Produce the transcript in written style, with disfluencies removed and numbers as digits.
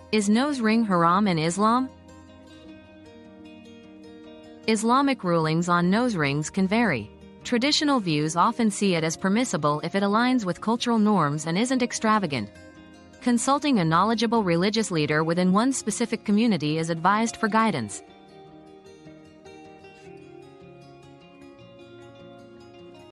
Is nose ring haram in Islam? Islamic rulings on nose rings can vary. Traditional views often see it as permissible if it aligns with cultural norms and isn't extravagant. Consulting a knowledgeable religious leader within one specific community is advised for guidance.